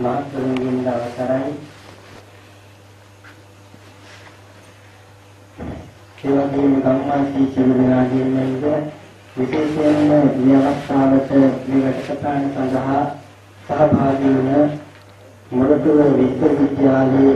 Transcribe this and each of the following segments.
මහත්තුරුන්ගෙන් අවසරයි. ඒ වගේම ගම්වාසී සියලු දෙනාගෙන්ද විශේෂයෙන්ම මේ අවස්ථාවට මේ වැඩසටහන සඳහා සහභාගී වන මොරටුව විශ්වවිද්‍යාලයේ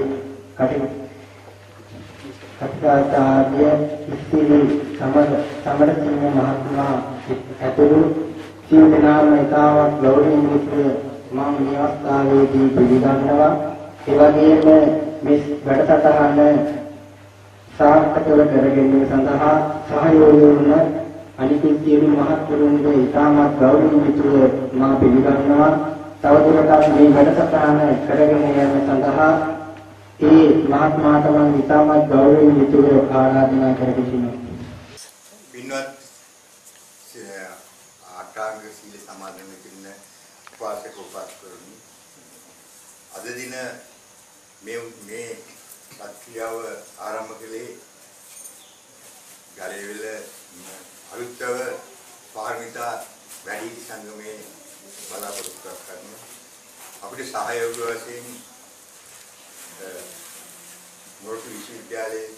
කටපාඩම් ඉස්තිරි සමරසිංහ මහත්මයා ඇතුළු සියලු දෙනාම ඉතාමත් ගෞරවයෙන් යුතුව මම මේ අවස්ථාවේදී පිළිගන්නවා. ඒ වගේම මේ වැඩසටහන සාර්ථකව කර ගැනීම සඳහා සහයෝගය වන අනිකුත් සියලු මහත්වරුන්ගේ ඉතාමත් ගෞරවයෙන් යුතුව මම පිළිගන්නවා. තවදුරටත් මේ වැඩසටහන කරගෙන යාම සඳහා ඒ මහත්මයාට මම ඉතාමත් ගෞරවයෙන් යුතුව ආරාධනා කර සිටිනවා. පින්වත් ආකාංග සීල සමාදන් වෙන්න උපාසක උපාසකවරුනි, අද දින මේ සත්‍යාව ආරම්භ කළේ ගලේවිල අලුත්ව පාරමිතා වැඩි සංගමේ බලාපොරොත්තු කරන අපිට සහයෝග වශයෙන් මොරටු විශ්වවිද්‍යාලයේ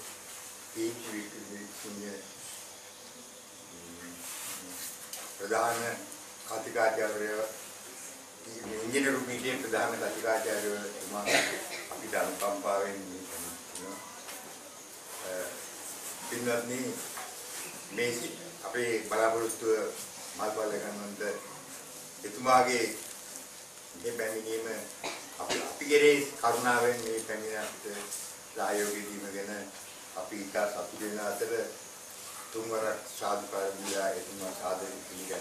ප්‍රධාන කතිකාචාර්ය ඉංජිනේරු පීඨයේ ප්‍රධාන කතිකාචාර්යතුමා අපිට අනුකම්පාවෙන් පින්වත්නි මේ අපේ බලාපොරොත්තු මල්පල ගන්නන්ට එතුමාගේ මේ පැමිණීම අපි කෙරේ කරුණාවෙන් මේ පැමිණ අපිට සහයෝගය දීම ගැන අපි ඉතා සතුටු වෙන අතර තුන්වරක් සාදුකාර දීලා එතුමා සාදරයෙන්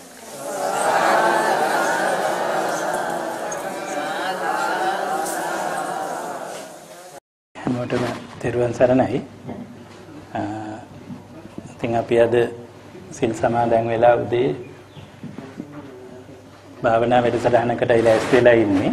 පිළිගන්නවා. හැමෝටම තෙරුවන් සරණයි. ඉතින් අපි අද සිල් සමාදන් වෙලා උදේ භාවනා වැඩසටහනකට ලෑස්ති වෙලා ඉන්නේ.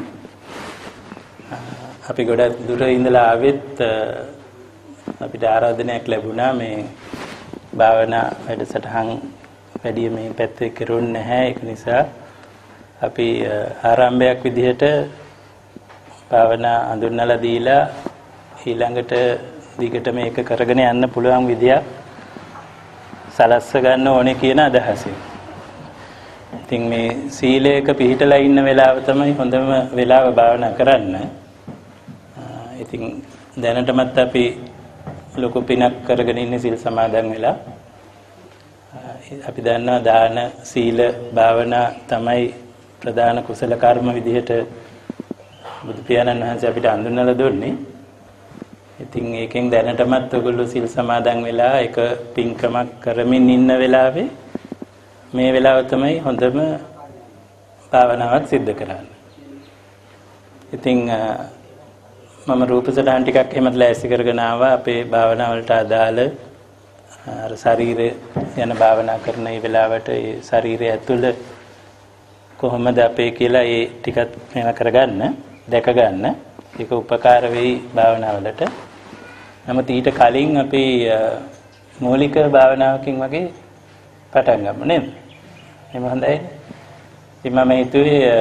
අපි ගොඩක් දුර ඉඳලා ආවෙත් අපිට ආරාධනයක් ලැබුණා මේ භාවනා වැඩසටහන් වැඩි මේ පැත්තේ කරුන්නේ නැහැ. ඒක නිසා අපි ආරම්භයක් විදිහට භාවනා අඳුන්වලා දීලා ඊළඟට දිගට මේක කරගෙන යන්න පුළුවන් විදියක් සලස්ස ගන්න ඕනේ කියන අදහසින්. ඉතින් මේ සීලයක පිළිහිටලා ඉන්න වෙලාව තමයි හොඳම වෙලාව භාවනා කරන්න. ඉතින් දැනටමත් අපි ලොකු පිනක් කරගෙන ඉන්නේ සිල් සමාදන් වෙලා. අපි දන්නවා දාන සීල භාවනා තමයි ප්‍රධාන කුසල කර්ම විදිහට බුදු පියාණන් වහන්සේ අපිට හඳුන්වලා දුන්නේ. ඉතින් ඒකෙන් දැනටමත් ඔයගොල්ලෝ සිල් සමාදන් වෙලා එක පින්කමක් කරමින් ඉන්න වෙලාවේ මේ වෙලාව තමයි හොඳම භාවනාවක් සිද්ධ කරන්නේ. ඉතින් මම රූප සටහන් ටිකක් එහෙමත් ලෑස්ති කරගෙන ආවා අපේ භාවනා වලට අදාළ අර ශරීරය යන භාවනා කරන මේ වෙලාවට ඒ ශරීරය ඇතුළ කොහොමද අපේ කියලා ඒ ටිකත් මෙහෙම කරගන්න දැක ගන්න. ඒක උපකාර වෙයි භාවනාවලට. නමුත් ඊට කලින් අපි මූලික භාවනාවකින් වගේ පටන් ගමු නේද? එහෙම හොඳයි. ඉතින් මම හිතුවේ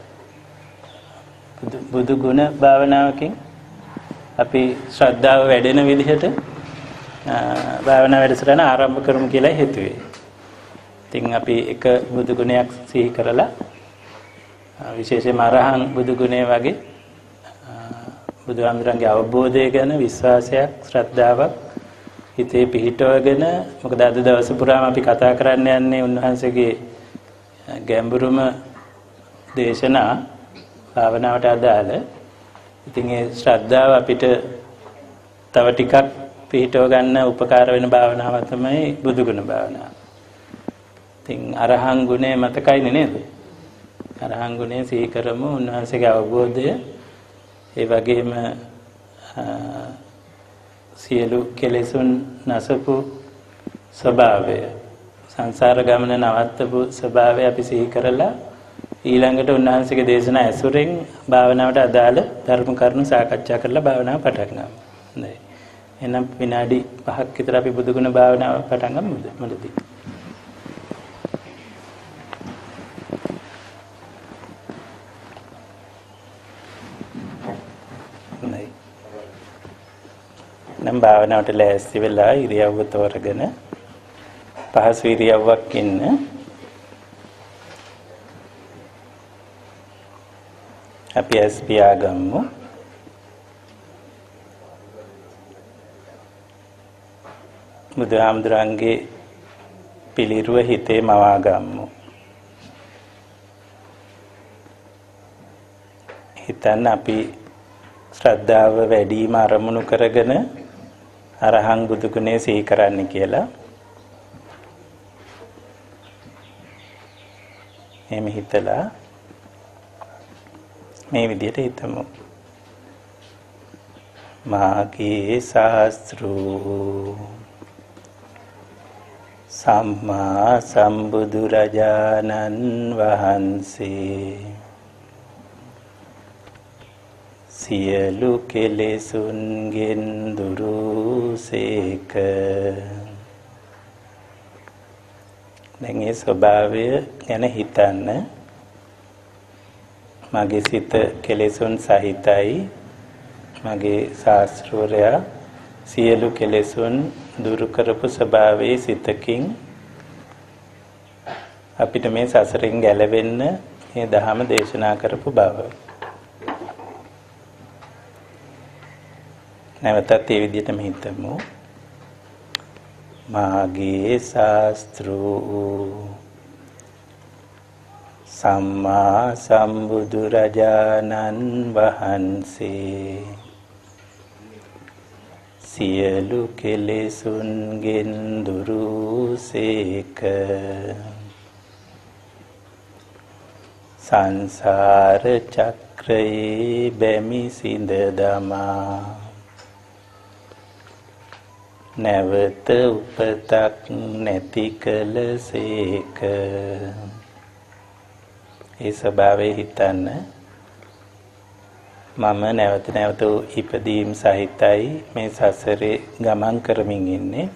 බුදු ගුණ භාවනාවකින් අපි ශ්‍රද්ධාව වැඩෙන විදිහට භාවනා වැඩසටහන ආරම්භ කරමු කියලා හිතුවේ. ඉතින් අපි එක බුදු ගුණයක් සිහි කරලා විශේෂයෙන්ම අරහං බුදු ගුණය වගේ බුදුහාමුදුරන්ගේ අවබෝධය ගැන විශ්වාසයක් ශ්‍රද්ධාවක් හිතේ පිහිටවගෙන, මොකද අද දවස පුරාම අපි කතා කරන්න යන්නේ උන්වහන්සේගේ ගැඹුරුම දේශනා භාවනාවට අදාළ. ඉතින් ඒ ශ්‍රද්ධාව අපිට තව ටිකක් පිහිටව ගන්න උපකාර වෙන භාවනාව තමයි බුදුගුණ භාවනාව. ඉතින් අරහං ගුණය මතකයිනේ නේද? අරහං ගුණය සිහි කරමු. උන්වහන්සේගේ අවබෝධය, ඒ වගේම සියලු කෙලෙසුන් නැසපු ස්වභාවය, සංසාර ගමන නවත්තපු ස්වභාවය අපි සිහි කරලා ඊළඟට උන්වහන්සේගේ දේශනා ඇසුරෙන් භාවනාවට අදාළ ධර්ම කරුණු සාකච්ඡා කරලා භාවනාව පටන් ගමු. හොඳයි. එහෙනම් විනාඩි 5ක් විතර අපි බුදුගුණ භාවනාව පටන් ගමු මුලදී. නම් භාවනාවට ලෑස්ති වෙලා ඉරියව්ව තෝරගෙන පහසු ඉරියව්වක් ඉන්න. අපි ඇස් පියාගමු. බුදුහාමුදුරන්ගේ පිළිරුව හිතේ මවා ගමු. හිතන්න අපි ශ්‍රද්ධාව වැඩිම අරමුණු කරගෙන අරහං බුදු ගුණය සිහි කරන්න කියලා. එහෙම හිතලා මේ විදිහට හිතමු. මාගේ ශාස්ත්‍රූ සම්මා සම්බුදුරජාණන් වහන්සේ සියලු කෙලෙසුන්ගෙන් දුරුසේක. දැන් ඒ ස්වභාවය ගැන හිතන්න. මගේ සිත කෙලෙසුන් සහිතයි. මගේ ශාස්ත්‍රවරයා සියලු කෙලෙසුන් දුරු කරපු ස්වභාවයේ සිතකින් අපිට මේ සසරින් ගැලවෙන්න මේ ධහම දේශනා කරපු බව. නැවතත් ඒ විදිහටම හිතමු. මාගේ ශාස්ත්‍රූ සම්මා සම්බුදුරජාණන් වහන්සේ සියලු කෙලෙසුන්ගෙන් දුරුසේක. සංසාර චක්‍රයේ බැමි සිඳ දමා නැවත උපතක් නැති කලසේක. ඒ ස්වභාවය හිතන්න. මම නැවත නැවත ඉපදීම් සහිතයි මේ සසරේ ගමන් කරමින් ඉන්නේ.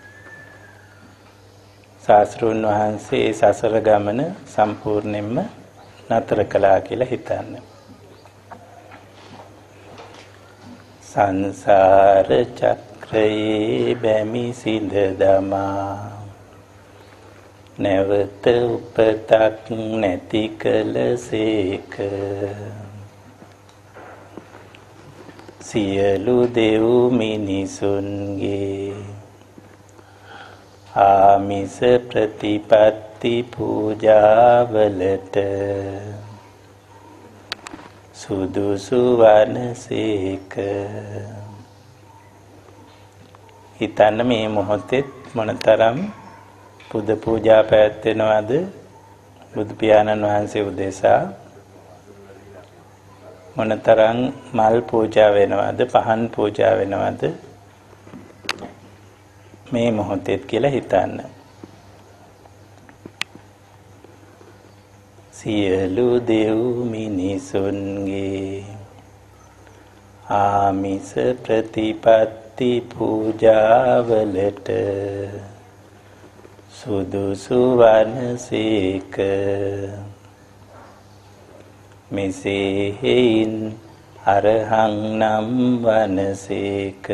ශාස්ත්‍රඥ වහන්සේ සසර ගමන සම්පූර්ණයෙන්ම නතර කළා කියලා හිතන්න. සංසාර චක්‍රයේ බැමි සිඳ දමා නැවත උපතක් නැති කලසේක. සියලු දෙව් මිනිසුන්ගේ ආමිස ප්‍රතිපත්ති පූජාවලට සුදුසු වනසේක. හිතන්න මේ මොහොතේ මොනතරම් පුද පූජා පැවැත්වෙනවද බුදු පියාණන් වහන්සේ උදෙසා. මොනතරම් මල් පූජා වෙනවද, පහන් පූජා වෙනවද මේ මොහොතේ කියලා හිතන්න. සියලු දෙව් මිනිසුන්ගේ ආමිස ප්‍රතිපත්ති පූජාවලට සුදුසු වනසේක. මෙසේ හේයින් අරහං නම් වනසේක.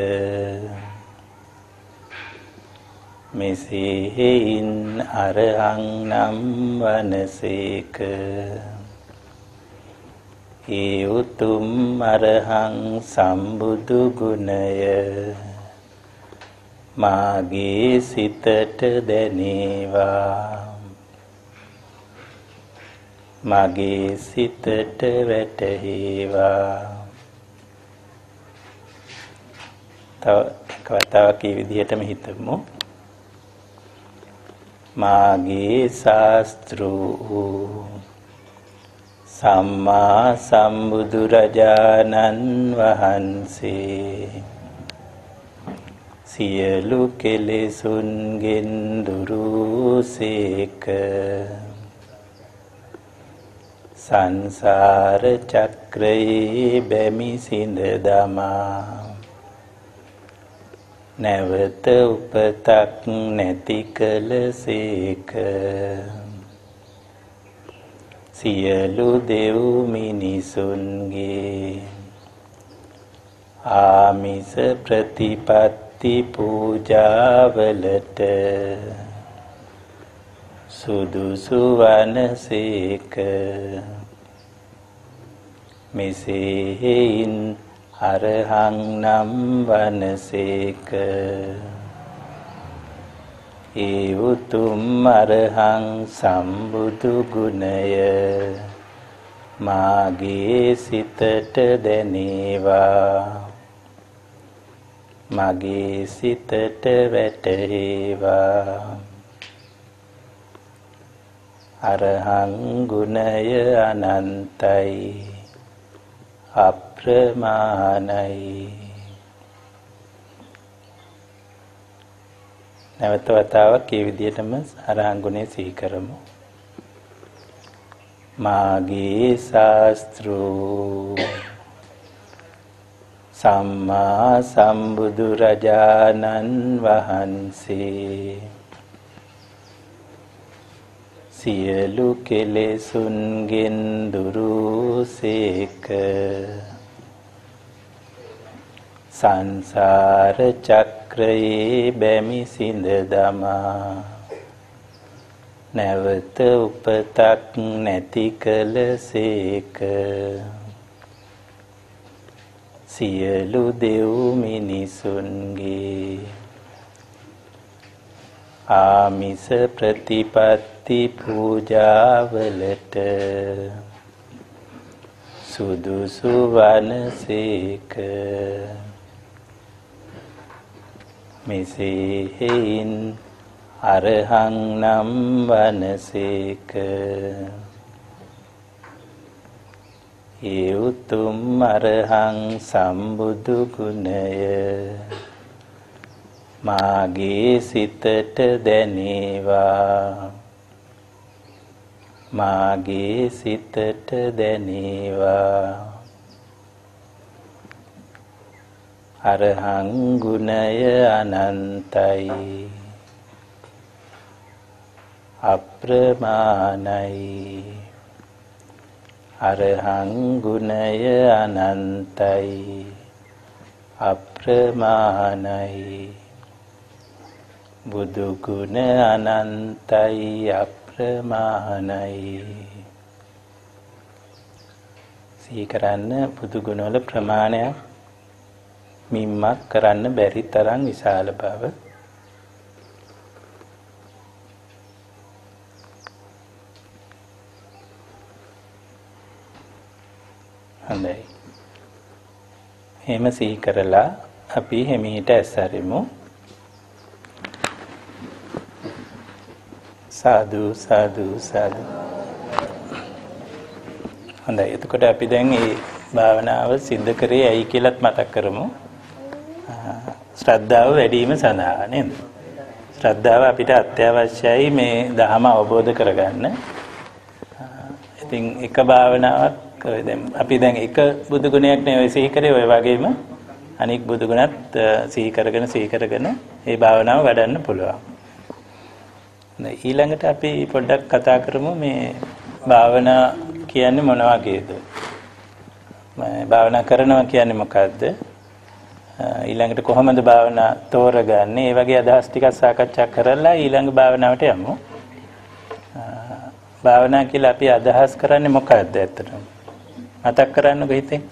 මෙසේ හේයින් අරහං නම් වනසේක. ඒ උතුම් අරහං සම්බුදු ගුණය මාගේ සිතට දැනේවා. මගේ සිතට වැටහේවා. තව කතාවක් මේ විදිහටම හිතමු. මාගේ ශාස්ත්‍රූ සම්මා සම්බුදුරජාණන් වහන්සේ සියලු කෙලෙසුන්ගෙන් දුරුසේක. සංසාර චක්‍රයේ බැමි සිඳ දමා නැවත උපතක් නැති කලසේක. සියලු දෙව් මිනිසුන්ගේ ආමිස ආමිස ප්‍රතිපත්ති පූජාවලට සුදුසු වනසේක. මෙසේයින් අරහං නම් වනසේක. ඒ උතුම් අරහං සම්බුදු ගුණය මාගේ සිතට දැනේවා. මගේ සිතට වැටේවා. අරහං ගුණය අනන්තයි අප්‍රමාණයි. නැවත වතාවක් මේ විදිහටම අරහං ගුණය සිහි කරමු. මාගේ ශාස්ත්‍රෝ සම්මා සම්බුදු රජාණන් වහන්සේ සියලු කෙලෙසුන්ගෙන් දුරුසේක. සංසාර චක්‍රයේ බැමි සිඳ දමා නැවත උපතක් නැති කලසේක. සියලු දෙව් මිනිසුන්ගේ ආමිස ප්‍රතිපත්ති පූජාවලට සුදුසු වනසේක. මෙසේයින් අරහං නම් වනසේක. ඒ උතුම් අරහං සම්බුදු ගුණය මාගේ සිතට දැනේවා. මාගේ සිතට දැනේවා. අරහං ගුණය අනන්තයි අප්‍රමාණයි. අරහං ගුණය අනන්තයි අප්‍රමාණයි. බුදු ගුණ අනන්තයි අප්‍රමාණයි. සිහි කරන්න බුදු ගුණ වල ප්‍රමාණයක් මිම්මක් කරන්න බැරි තරම් විශාල බව. හොඳයි. එහෙම සිහි කරලා අපි හිමීට ඇස්සරිමු. සාදු සාදු සාදු. හොඳයි. එතකොට අපි දැන් මේ භාවනාව සිද්ධ කරේ ඇයි කියලාත් මතක් කරමු. ශ්‍රද්ධාව වැඩි වීම සඳහා නේද? ශ්‍රද්ධාව අපිට අත්‍යවශ්‍යයි මේ ධර්ම අවබෝධ කරගන්න. ඉතින් එක භාවනාවක් අපි දැන් එක බුදු ගුණයක් නේ සිහි කරේ, ඔය වගේම අනික් බුදු ගුණත් සිහි කරගෙන මේ භාවනාව වඩන්න පුළුවන්. ඊළඟට අපි පොඩ්ඩක් කතා කරමු මේ භාවනා කියන්නේ මොන වගේද? භාවනා කරනවා කියන්නේ මොකද්ද? ඊළඟට කොහොමද භාවනා තෝරගන්නේ? මේ වගේ අදහස් ටිකක් සාකච්ඡා කරලා ඊළඟ භාවනාවට යමු. භාවනා කියලා අපි අදහස් කරන්නේ මොකක්ද ඇත්තටම? මතක් කරන්නකෝ හිතෙන්.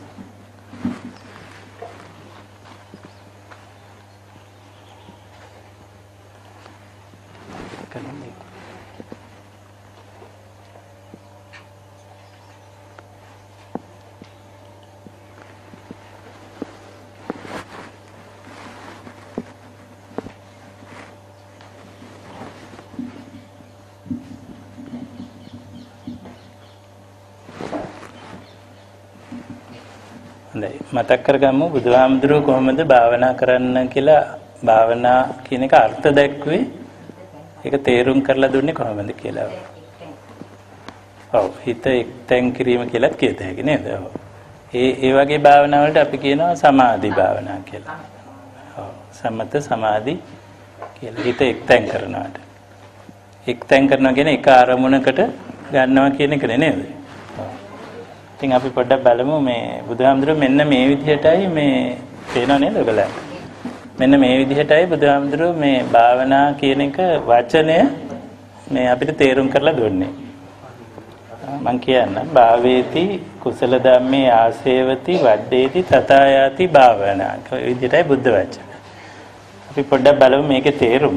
මතක් කරගමු බුදුහාමුදුරුවෝ කොහොමද භාවනා කරන්න කියලා භාවනා කියන එක අර්ථ දැක්ුවේ, ඒක තේරුම් කරලා දුන්නේ කොහොමද කියලා. ඔව්, හිත එක්තෙන් කිරීම කියලාත් කියත හැකි නේද? ඔව්. ඒ වගේ භාවනා වලට අපි කියනවා සමාධි භාවනා කියලා. ඔව්, සමත සමාධි කියලා හිත එක්තෙන් කරනවාට. එක්තෙන් කරනවා කියන්නේ එක අරමුණකට ගන්නවා කියන එක නේද? ඉතින් අපි පොඩ්ඩක් බලමු මේ බුදුහාමුදුරුවෝ මෙන්න මේ විදිහටයි මේ තේනව නේද ඔයගලන්ට? මෙන්න මේ විදිහටයි බුදුහාමුදුරුවෝ මේ භාවනා කියන එක වචනය මේ අපිට තේරුම් කරලා දුන්නේ. මම කියන්නම් භාවේති කුසල ධම්මේ ආසේවති වඩ්ඩේති තථායාති භාවනා. ඔය විදිහටයි බුද්ධ වචන. අපි පොඩ්ඩක් බලමු මේකේ තේරුම.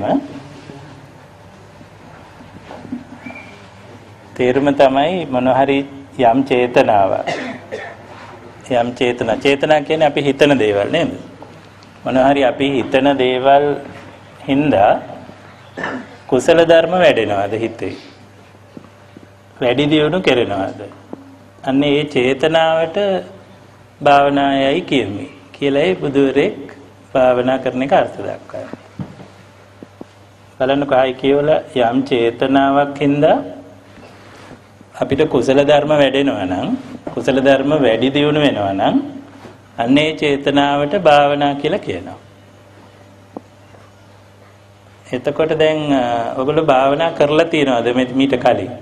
තේරුම තමයි මොන හරි යම් චේතනාවක්. යම් චේතනා කියන්නේ අපි හිතන දේවල් නේද? මොන හරි අපි හිතන දේවල් හින්දා කුසල ධර්ම වැඩෙනවාද හිතේ? වැඩි දියුණු කරනවාද? අන්න ඒ චේතනාවට භාවනායයි කියමි කියලායි බුදුරෙක් භාවනා කරන එක අර්ථ දක්වන්නේ. බලන්නකෝ ආයි කියවලා යම් චේතනාවක් හින්දා අපිට කුසල ධර්ම වැඩෙනවා නම් කුසල ධර්ම වැඩි දියුණු වෙනවා නම් අන්න ඒ චේතනාවට භාවනා කියලා කියනවා. එතකොට දැන් ඔයගොල්ලෝ භාවනා කරලා තියෙනවද මීට කලින්?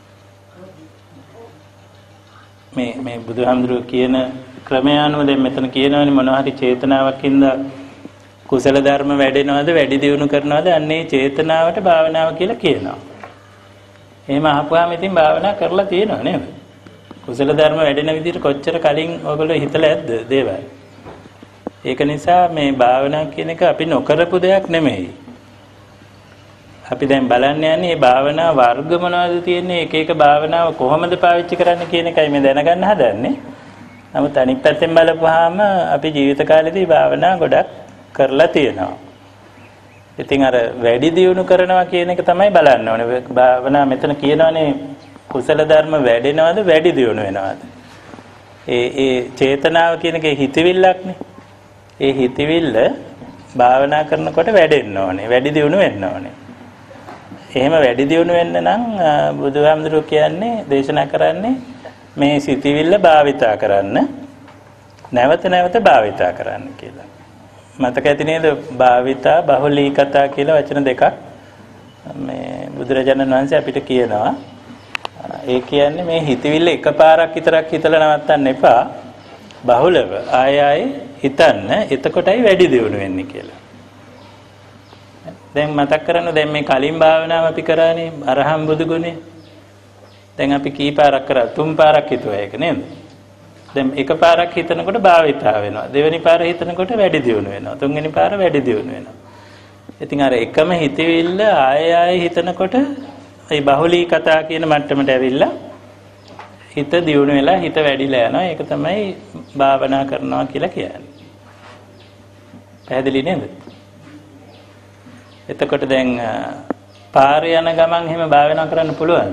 මේ බුදුහාමුදුරුවෝ කියන ක්‍රමය අනුව දැන් මෙතන කියනවනේ මොනවා හරි චේතනාවකින්ද කුසල ධර්ම වැඩෙනවද වැඩි දියුණු කරනවද අන්න ඒ චේතනාවට භාවනාව කියලා කියනවා. එහෙම අහපුවාම ඉතින් භාවනා කරලා තියෙනව නේද? කුසල ධර්ම වැඩෙන විදිහට කොච්චර කලින් ඔයගොල්ලෝ හිතලා ඇද්ද දේවල්? ඒක නිසා මේ භාවනා කියන එක අපි නොකරපු දෙයක් නෙමෙයි. අපි දැන් බලන්න යන්නේ මේ භාවනා වර්ග මොනවද තියෙන්නේ එක එක භාවනාව කොහොමද පාවිච්චි කරන්න කියන එකයි මේ දැනගන්න හදන්නේ. නමුත් අනිත් පැත්තෙන් බලපුවාම අපි ජීවිත කාලෙදී භාවනා ගොඩක් කරලා තියෙනවා. ඉතින් අර වැඩි දියුණු කරනවා කියන එක තමයි බලන්න ඕනේ. භාවනා මෙතන කියනවානේ කුසල ධර්ම වැඩෙනවද වැඩි දියුණු වෙනවද? ඒ චේතනාව කියන එකේ හිතවිල්ලක්නේ. ඒ හිතවිල්ල භාවනා කරනකොට වැඩෙන්න ඕනේ. වැඩි දියුණු වෙන්න ඕනේ. එහෙම වැඩි දියුණු වෙන්න නම් බුදුහාමුදුරුවෝ කියන්නේ දේශනා කරන්නේ මේ සිතවිල්ල භාවිතා කරන්න නැවත නැවත භාවිතා කරන්න කියලා. මතක ඇති නේද භාවිතා බහුලීකතා කියලා වචන දෙකක් මේ බුදුරජාණන් වහන්සේ අපිට කියනවා. ඒ කියන්නේ මේ හිතවිල්ල එකපාරක් විතරක් හිතලා නවත්තන්න එපා. බහුලව ආයෙ හිතන්න. එතකොටයි වැඩි දියුණු වෙන්නේ කියලා. දැන් මතක් කරන්න දැන් මේ කලින් භාවනාව අපි කරානේ අරහම් බුදු ගුණේ. දැන් අපි කී පාරක් කරා? 3 පාරක් හිතුවා ඒක නේද? දැන් එක පාරක් හිතනකොට භාවිතා වෙනවා. දෙවෙනි පාර හිතනකොට වැඩි දියුණු වෙනවා. තුන්වෙනි පාර වැඩි දියුණු වෙනවා. ඉතින් අර එකම හිතවිල්ල ආයෙ හිතනකොට ඒ බහුලී කතා කියන මට්ටමට ඇවිල්ලා හිත දියුණු වෙලා හිත වැඩිලා යනවා. ඒක තමයි භාවනා කරනවා කියලා කියන්නේ. පැහැදිලි නේද? එතකොට දැන් පාරේ යන ගමන් එහෙම භාවනා කරන්න පුළුවන්ද?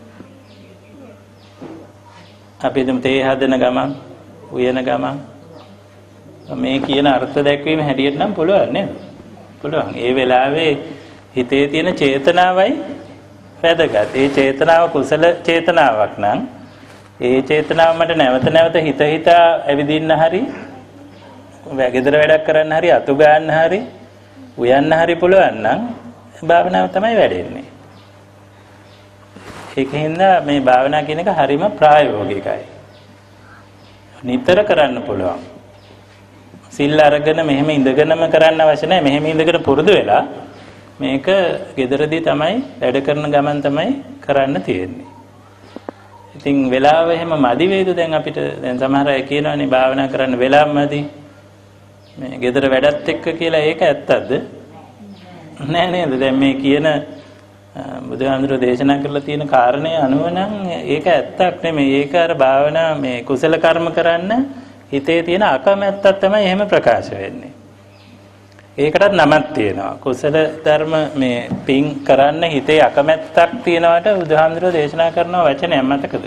අපි දැන් තේ හදන ගමන්, උයන ගමන් මේ කියන අර්ථ දැක්වීම හැටියට නම් පුළුවන් නේද? පුළුවන්. ඒ වෙලාවේ හිතේ තියෙන චේතනාවයි වැදගත්. ඒ චේතනාව කුසල චේතනාවක් නම් ඒ චේතනාව මට නැවත නැවත හිත හිතා ඇවිදින්න හරි, ගෙදර වැඩක් කරන්න හරි, අතු ගන්න හරි, උයන්න හරි පුළුවන් නම් භාවනාව තමයි වැඩෙන්නේ. ඒකින්ද මේ භාවනා කියන එක හරිම ප්‍රායෝගිකයි. නිතර කරන්න පුළුවන්. සිල් අරගෙන මෙහෙම ඉඳගෙනම කරන්න අවශ්‍ය නැහැ. මෙහෙම ඉඳගෙන පුරුදු වෙලා මේක gederදී තමයි වැඩ කරන ගමන් තමයි කරන්න තියෙන්නේ. ඉතින් වෙලාව එහෙම මදි වේද දැන් අපිට දැන් සමහර අය කියනවානේ භාවනා කරන්න වෙලාව මදි. මේ gedara වැඩත් එක්ක කියලා ඒක ඇත්තද? නෑ නේද? දැන් මේ කියන බුදුහාමුදුරුවෝ දේශනා කරලා තියෙන කාරණේ අනුව නම් ඒක ඇත්තක් නෙමෙයි. ඒක අර භාවනා මේ කුසල කර්ම කරන්න හිතේ තියෙන අකමැත්තක් තමයි එහෙම ප්‍රකාශ වෙන්නේ. ඒකටත් නමක් තියෙනවා. කුසල ධර්ම මේ පින් කරන්න හිතේ අකමැත්තක් තියනවට බුදුහාමුදුරුවෝ දේශනා කරන වචනයක් මතකද?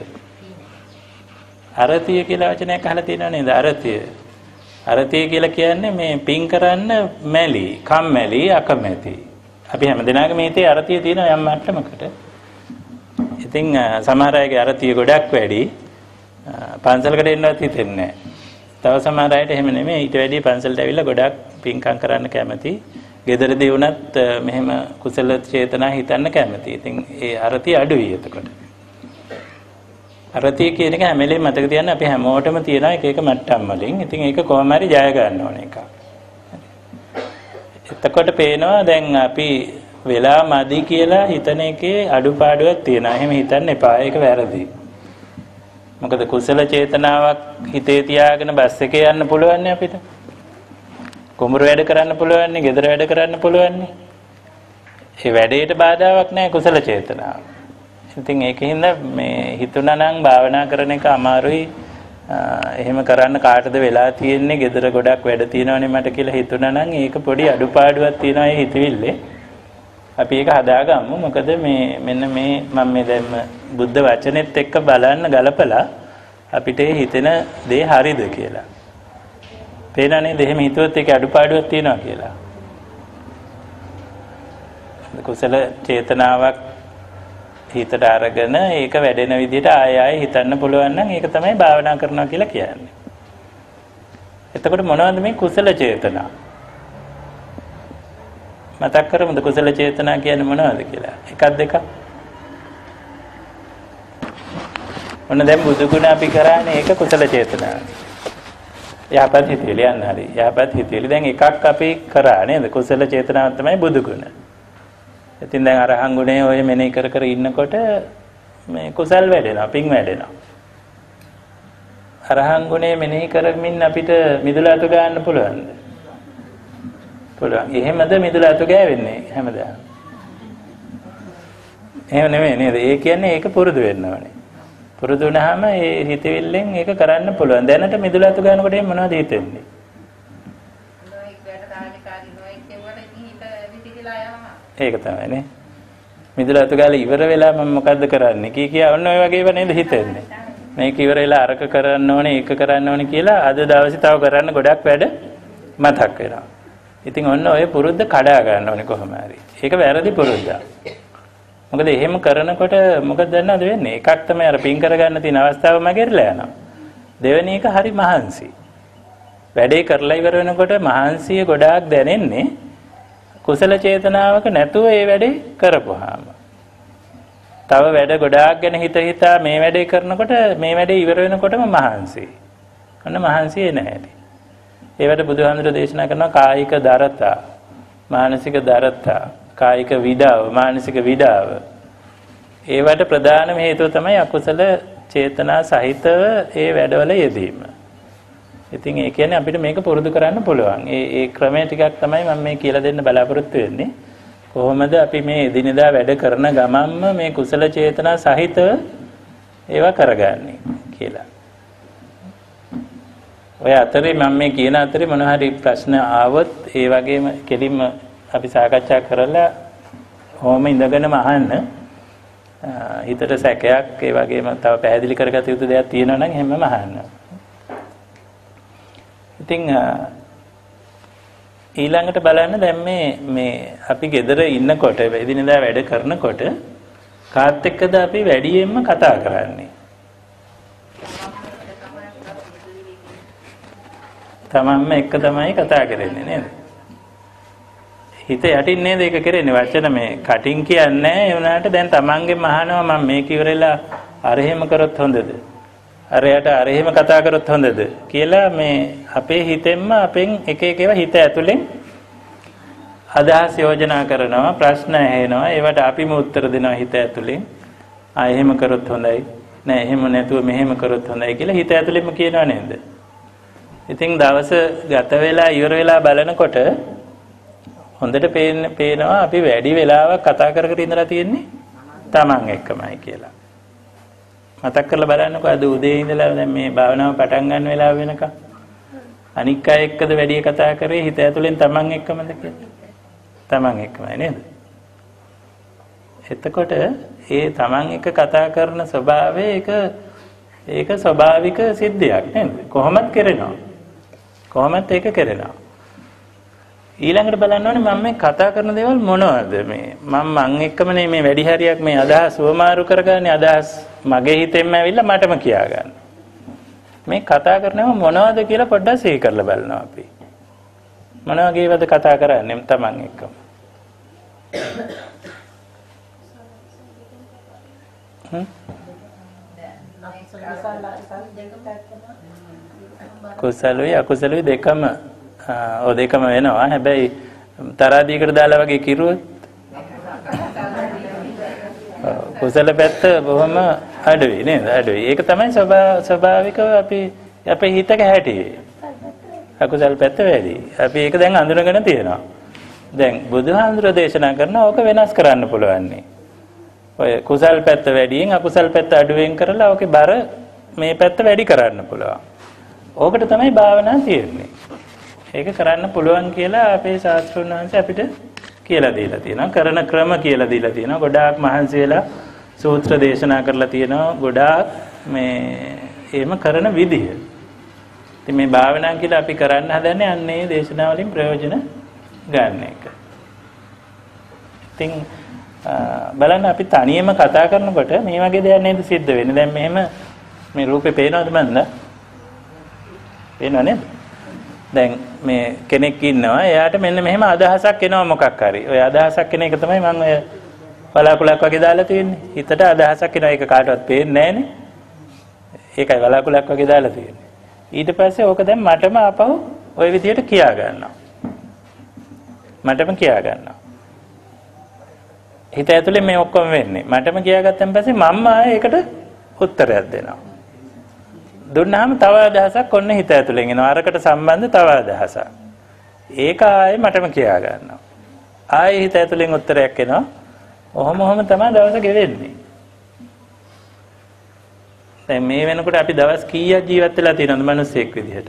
අරතිය කියලා වචනයක් අහලා තියෙනව නේද? අරතිය කියලා කියන්නේ මේ පින් කරන්න මැලි, කම්මැලි, අකමැති. අපි හැමදෙනාගේම හිතේ අරතිය තියෙන යම් මට්ටමකට. ඉතින් සමහර අයගේ අරතිය ගොඩක් වැඩි. පන්සලකට එන්නවත් හිතෙන්නේ නැහැ. තව සමහර අයට එහෙම නෙමෙයි. ඊට වැඩි පන්සලට ඇවිල්ලා ගොඩක් පින්කම් කරන්න කැමති. ගෙදරදී වුණත් මෙහෙම කුසල චේතනා හිතන්න කැමති. ඉතින් ඒ අරතිය අඩුයි එතකොට. අරතිය කියන එක හැම වෙලේම මතක තියාගන්න අපි හැමෝටම තියෙන එක මට්ටම් වලින්. ඉතින් ඒක කොහොම හරි ජය ගන්න ඕන එක. එතකොට පේනවා දැන් අපි වෙලා මදි කියලා හිතන එකේ අඩුපාඩුවක් තියෙනවා. එහෙම හිතන්න එපා. ඒක වැරදි. මොකද කුසල චේතනාවක් හිතේ තියාගෙන බස් එකේ යන්න පුළුවන් අපිට. කුඹුර වැඩ කරන්න පුළුවන්, ගෙදර වැඩ කරන්න පුළුවන්. ඒ වැඩේට බාධාවක් නැහැ කුසල චේතනාව. ඉතින් ඒකින්ද මේ හිතුණා නම් භාවනා කරන එක අමාරුයි. එහෙම කරන්න කාටද වෙලා තියෙන්නේ? ගෙදර ගොඩක් වැඩ තියෙනවනේ මට කියලා හිතුණා නම් ඒක පොඩි අඩුපාඩුවක් තියෙනවා ඒ හිතවිල්ලේ. අපි ඒක හදාගමු. මොකද මේ මෙන්න මේ මම මේ දැන් බුද්ධ වචනේත් එක්ක බලන්න ගලපලා අපිට හිතෙන දේ හරිද කියලා. පේනනේ දෙහෙම හිතුවොත් ඒක අඩුපාඩුවක් තියෙනවා කියලා. කුසල චේතනාවක් හිතට අරගෙන ඒක වැඩෙන විදිහට ආය ආය හිතන්න පුළුවන් නම් ඒක තමයි භාවනා කරනවා කියලා කියන්නේ. එතකොට මොනවද මේ කුසල චේතනා? මතක් කරමුද කුසල චේතනා කියන්නේ මොනවද කියලා? එකක් දෙකක්. ඔන්න දැන් බුදු ගුණ අපි කරානේ ඒක කුසල චේතනා. යහපත් හිතවිලි යන්න හරි. යහපත් හිතවිලි දැන් එකක් අපි කරා නේද? කුසල චේතනාව තමයි බුදු ගුණ. ඉතින් දැන් අරහන් ගුණේ ඔය මෙනෙහි කර කර ඉන්නකොට මේ කුසල් වැඩෙනවා, පිං වැඩෙනවා. අරහන් ගුණේ මෙනෙහි කරමින් අපිට මිදුල අතු ගන්න පුළුවන්ද? පුළුවන්. එහෙමද මිදුල අතු ගෑවෙන්නේ හැමදාම? එහෙම නෙමෙයි නේද? ඒ කියන්නේ ඒක පුරුදු වෙන්න ඕනේ. පුරුදු වුණාම ඒ හිතවිල්ලෙන් ඒක කරන්න පුළුවන්. දැනට මිදුල අතු ගන්නකොට මොනවද හිතෙන්නේ? ඒක තමයි නේ. මිදුල අතු ගාලා ඉවර වෙලා මම මොකද්ද කරන්නේ කිය ඔන්න ඔය වගේව නේද හිතෙන්නේ. මේක ඉවර වෙලා අරක කරන්න ඕනේ, ඒක කරන්න ඕනේ කියලා අද දවසේ තව කරන්න ගොඩක් වැඩ මතක් වෙනවා. ඉතින් ඔන්න ඔය පුරුද්ද කඩා ගන්න ඕනේ කොහොම හරි. ඒක වැරදි පුරුද්දක්. මොකද එහෙම කරනකොට මොකද දන්නවද වෙන්නේ? එකක් තමයි අර පින් කරගන්න තියෙන අවස්ථාව මගහැරලා යනවා. දෙවෙනි එක හරි මහන්සි. වැඩේ කරලා ඉවර වෙනකොට මහන්සිය ගොඩාක් දැනෙන්නේ කුසල චේතනාවක නැතුව ඒ වැඩේ කරපුවාම. තව වැඩ ගොඩාක් ගැන හිතා මේ වැඩේ කරනකොට මේ වැඩේ ඉවර වෙනකොටම මහන්සි. අන්න මහන්සිය නැහැ. ඒවට බුදුහාමුදුරේ දේශනා කරනවා කායික දරතා, මානසික දරතා, කායික විඩාව, මානසික විඩාව. ඒවට ප්‍රධානම හේතුව තමයි අකුසල චේතනා සහිතව ඒ වැඩවල යෙදීම. ඉතින් ඒ කියන්නේ අපිට මේක පුරුදු කරන්න පුළුවන්. ඒ ක්‍රමය ටිකක් තමයි මම මේ කියලා දෙන්න බලාපොරොත්තු වෙන්නේ. කොහොමද අපි මේ එදිනෙදා වැඩ කරන ගමන්ම මේ කුසල චේතනා සහිතව ඒවා කරගන්නේ කියලා. ඔය අතරේ මම මේ කියන අතරේ මොන හරි ප්‍රශ්න ආවොත් ඒ වගේම කෙලින්ම අපි සාකච්ඡා කරලා කොහොම ඉඳගෙනම අහන්න. හිතට සැකයක් ඒ වගේම තව පැහැදිලි කරගත යුතු දෙයක් තියෙනවා නම් හැමම අහන්න. ඉතින් ඊළඟට බලන්න දැන් මේ අපි ගෙදර ඉන්නකොට එදිනෙදා වැඩ කරනකොට කාත් එක්කද අපි වැඩියෙන්ම කතා කරන්නේ? තමන්ම එක්ක තමයි කතා කරන්නේ නේද? හිත යටින් නේද ඒක කරන්නේ? වචන මේ කටින් කියන්නේ ඒ වුණාට දැන් තමන්ගෙන් අහනවා මම මේක ඉවරලා අර එහෙම කරොත් හොඳද? අරයට අර එහෙම කතා කරොත් හොඳද කියලා මේ අපේ හිතෙන්ම අපෙන් එක එක ඒවා හිත ඇතුලෙන් අදහස් යෝජනා කරනවා, ප්‍රශ්න ඇහෙනවා, ඒවට අපිම උත්තර දෙනවා හිත ඇතුලෙන්. එහෙම කරොත් හොඳයි. නෑ එහෙම නැතුව මෙහෙම කරොත් හොඳයි කියලා හිත ඇතුලෙන්ම කියනවා නේද? ඉතින් දවස ගත වෙලා ඉවර වෙලා බලනකොට හොඳට පේනවා අපි වැඩි වෙලාවක් කතා කර කර ඉඳලා තියෙන්නේ Taman එක්කමයි කියලා. මතක් කරලා බලන්නකෝ අද උදේ ඉඳලා දැන් මේ භාවනාව පටන් ගන්න වෙලාව වෙනකම් අනික් අය එක්කද වැඩි කතා කරේ හිත ඇතුලෙන් Taman එක්කමද කියලා? Taman එක්කමයි නේද? එතකොට ඒ Taman එක්ක කතා කරන ස්වභාවය ඒක ස්වභාවික සිද්ධියක් නේද? කොහොමද කරනවා? කොහොමද ඒක කරනවා? ඊළඟට බලන්න ඕනේ මම මේ කතා කරන දේවල් මොනවද මේ මං එක්කම නේ මේ වැඩි හරියක් මේ අදහස් වමාරු කරගන්නේ අදහස් මගේ හිතෙන්ම ඇවිල්ලා මටම කියා ගන්න. මේ කතා කරනව මොනවද කියලා පොඩ්ඩක් සිහි කරලා බලනවා අපි. මොන වගේවද කතා කරන්නේ Taman එක්කම? කුසලුයි අකුසලුයි දෙකම ඔය දෙකම වෙනවා. හැබැයි තරාදීකට දාලා වගේ කිරුවොත් කුසල පැත්ත බොහොම අඩුයි නේද? අඩුයි. ඒක තමයි ස්වභාවිකව අපේ හිතක හැටි. අකුසල පැත්ත වැඩි. අපි ඒක දැන් අඳුනගෙන තියෙනවා. දැන් බුදුහාමුදුරේ දේශනා කරන ඕක වෙනස් කරන්න පුළුවන් නේ. ඔය කුසල් පැත්ත වැඩියෙන් අකුසල් පැත්ත අඩුවෙන් කරලා ඕකේ බර මේ පැත්ත වැඩි කරන්න පුළුවන්. ඕකට තමයි භාවනා තියෙන්නේ. ඒක කරන්න පුළුවන් කියලා අපේ ශාස්ත්‍රඥ වහන්සේ අපිට කියලා දීලා තියෙනවා. කරන ක්‍රම කියලා දීලා තියෙනවා. ගොඩාක් මහන්සි වෙලා සූත්‍ර දේශනා කරලා තියෙනවා. ගොඩාක් මේ එහෙම කරන විදිහ. ඉතින් මේ භාවනා කියලා අපි කරන්න හදන්නේ අන්නේ දේශනා වලින් ප්‍රයෝජන ගන්න එක. ඉතින් බලන්න අපි තනියම කතා කරනකොට මේ වගේ දෙයක් නේද සිද්ධ වෙන්නේ. දැන් මෙහෙම මේ රූපේ පේනවද මන්ද? පේනව නේද? දැන් මේ කෙනෙක් ඉන්නවා. එයාට මෙන්න මෙහෙම අදහසක් එනවා මොකක් හරි. ඔය අදහසක් එන එක තමයි මම ඔය බලාකුලක් වගේ දාලා තියෙන්නේ. හිතට අදහසක් එනවා. ඒක කාටවත් පේන්නේ නැහනේ. ඒකයි බලාකුලක් වගේ දාලා තියෙන්නේ. ඊට පස්සේ ඕක දැන් මටම ආපහු ওই විදිහට කියා ගන්නවා. මටම කියා ගන්නවා. හිත ඇතුලේ මේ ඔක්කොම වෙන්නේ. මටම කියාගත්තන් පස්සේ මම ඒකට උත්තරයක් දෙනවා. දුන්නාම තව අදහසක් ඔන්න හිත ඇතුලෙන් එනවා. අරකට සම්බන්ධ තව අදහසක්. ඒක ආයේ මටම කියා ගන්නවා. ආයේ හිත ඇතුලෙන් උත්තරයක් එනවා. ඔහොම තමයි දවස ගෙවෙන්නේ. දැන් මේ වෙනකොට අපි දවස් කීයක් ජීවත් වෙලා තියෙනවද මිනිස්සෙක් විදිහට?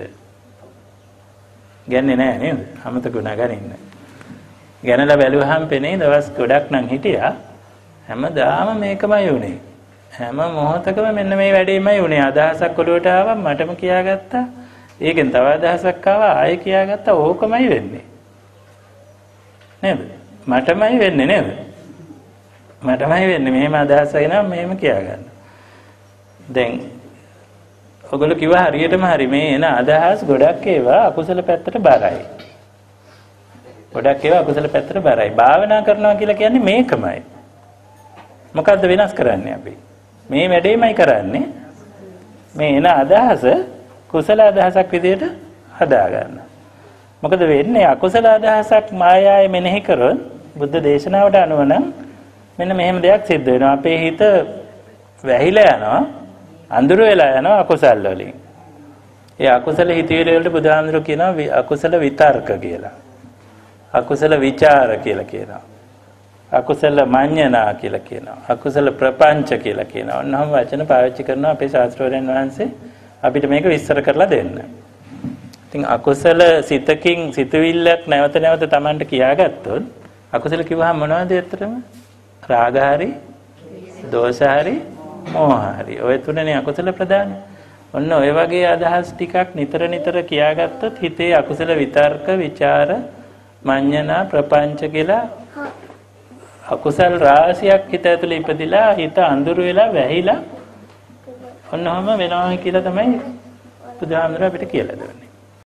ගන්නේ නැහැ නේද? අමතකුණා ගනින්න. ගැනලා බැලුවහම පෙනේ දවස් ගොඩක් නම් හිටියා. හැමදාම මේකමයි උනේ. හැම මොහොතකම මෙන්න මේ වැඩේමයි උනේ. අදහසක් ඔළුවට ආවා මටම කියාගත්තා. ඒකෙන් තව අදහසක් ආවා ආයෙ කියාගත්තා. ඕකමයි වෙන්නේ. නේද? මටමයි වෙන්නේ නේද? මටමයි වෙන්නේ. මෙහෙම අදහස එනවා මෙහෙම කියාගන්න. දැන් ඔයගොල්ලෝ කිව්වා හරියටම හරි මේ එන අදහස් ගොඩක් ඒවා අකුසල පැත්තට බරයි. ගොඩක් ඒවා අකුසල පැත්තට බරයි. භාවනා කරනවා කියලා කියන්නේ මේකමයි. මොකද්ද වෙනස් කරන්නේ අපි? මේ වැඩේමයි කරන්නේ. මේ එන අදහස කුසල අදහසක් විදිහට හදා ගන්න. මොකද වෙන්නේ අකුසල අදහසක් මායාවේ මෙනෙහි කරොත් බුද්ධ දේශනාවට අනුව නම් මෙන්න මෙහෙම දෙයක් සිද්ධ වෙනවා. අපේ හිත වැහිලා යනවා. අඳුර වෙලා යනවා අකුසල් වලින්. ඒ අකුසල හිතවිලි වලට බුදුහාමුදුරුවෝ කියනවා අකුසල විතර්ක කියලා. අකුසල විචාර කියලා කියනවා. අකුසල මඤ්ඤණා කියලා කියනවා. අකුසල ප්‍රපංච කියලා කියනවා. ඔන්නම වචන පාවිච්චි කරනවා අපේ ශාස්ත්‍රවේදයන් වහන්සේ අපිට මේක විස්තර කරලා දෙන්න. ඉතින් අකුසල සිතකින් සිතවිල්ලක් නැවත නැවත Tamanට කියාගත්තොත් අකුසල කිව්වහම මොනවද ඇත්තටම? රාග හරි, දෝෂ හරි, මෝහ හරි. ඔය තුනනේ අකුසල ප්‍රධාන. ඔන්න ඔය වගේ අදහස් ටිකක් නිතර කියාගත්තොත් හිතේ අකුසල විතර්ක, විචාර, මඤ්ඤණා, ප්‍රපංච කියලා අකුසල් රාශියක් හිත ඇතුලේ ඉපදිලා හිත අඳුර වෙලා වැහිලා ඔන්නම වෙනවා කියලා තමයි බුදුහාමුදුරුවෝ අපිට කියලා දෙන්නේ.